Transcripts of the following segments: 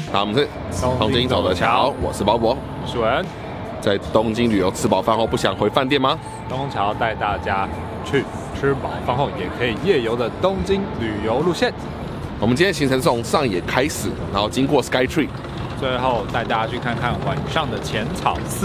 好，我们是东京走的桥，我是包伯， 我是文。 在东京旅游吃饱饭后不想回饭店吗？ 东桥带大家去吃饱饭后也可以夜游的东京旅游路线。 我们今天行程是从上野开始，然后经过 Skytree， 最后带大家去看看晚上的浅草寺。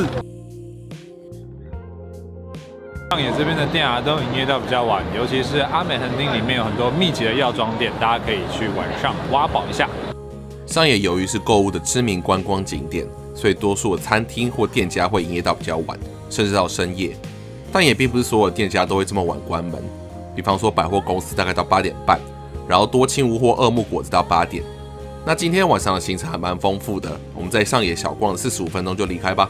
上野这边的店都营业到比较晚，尤其是阿美横町里面有很多密集的药妆店，大家可以去晚上挖宝一下。 上野由于是购物的知名观光景点，所以多数的餐厅或店家会营业到比较晚，甚至到深夜。但也并不是所有店家都会这么晚关门，比方说百货公司大概到8点半，然后多清屋或二木果子到8点。那今天晚上的行程还蛮丰富的，我们在上野小逛了45分钟就离开吧。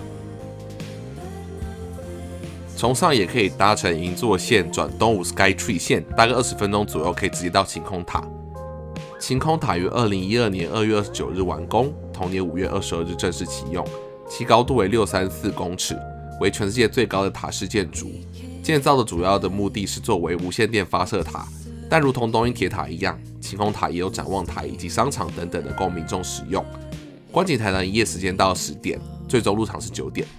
从上野可以搭乘银座线转东武 Skytree 线，大概20分钟左右可以直接到晴空塔。晴空塔于2012年2月29日完工，同年5月22日正式启用，其高度为634公尺，为全世界最高的塔式建筑。建造的主要的目的是作为无线电发射塔，但如同东京铁塔一样，晴空塔也有展望台以及商场等等的供民众使用。观景台的营业时间到10点，最终入场是9点。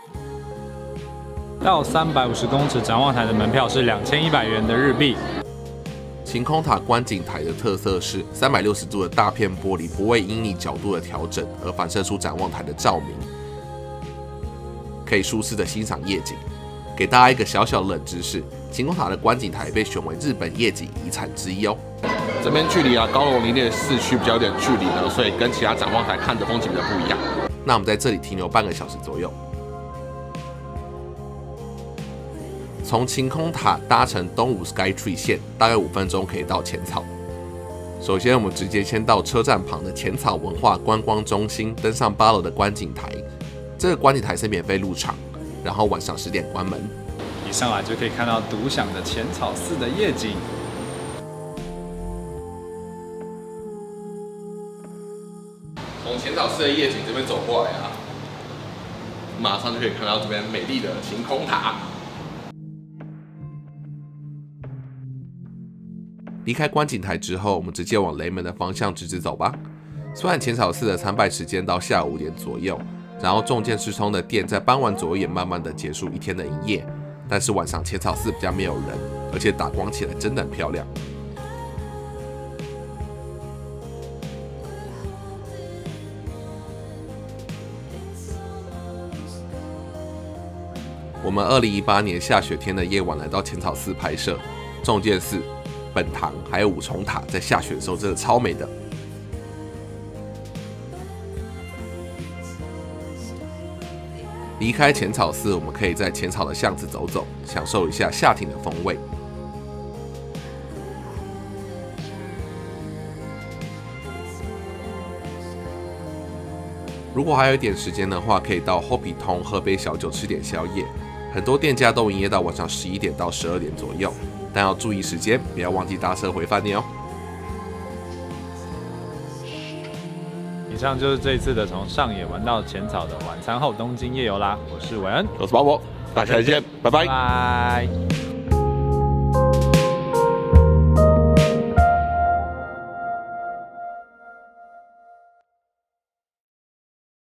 到350公尺展望台的门票是2100元的日币。 晴空塔观景台的特色是360度的大片玻璃，不会因你角度的调整而反射出展望台的照明，可以舒适的欣赏夜景。给大家一个小小的冷知识，晴空塔的观景台被选为日本夜景遗产之一哦。这边距离高楼林立市区比较有点距离呢，所以跟其他展望台看的风景比较不一样。那我们在这里停留半个小时左右。从晴空塔搭乘东武 Skytree 线，大概5分钟可以到浅草。首先，我们直接先到车站旁的浅草文化观光中心，登上8楼的观景台。这个观景台是免费入场，然后晚上10点关门。 一上来就可以看到独享的浅草寺的夜景。 从浅草寺的夜景这边走过来马上就可以看到这边美丽的晴空塔。离开观景台之后，我们直接往雷门的方向直直走吧。虽然浅草寺的参拜时间到下午5点左右，然后重见世通的店在傍晚左右也慢慢的结束一天的营业，但是晚上浅草寺比较没有人，而且打光起来真的很漂亮。我们2018年下雪天的夜晚来到浅草寺拍摄，重见寺、本堂还有五重塔在下雪的时候真的超美的。离开浅草寺，我们可以在浅草的巷子走走，享受一下夏天的风味。如果还有一点时间的话，可以到 Hopi 通喝杯小酒，吃点宵夜。很多店家都营业到晚上11点到12点左右，但要注意时间，不要忘记搭车回饭店哦。 以上就是这一次的从上野玩到浅草的晚餐后东京夜游啦。我是韦恩， 我是包伯，大家再见，拜拜。 拜。